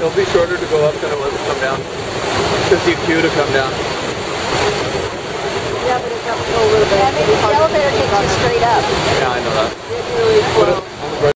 It'll be shorter to go up than it was to come down. Because you queue to come down. Yeah, but it's up a little bit. Yeah, maybe the elevator takes you straight up. Yeah, I know that. It's really cool.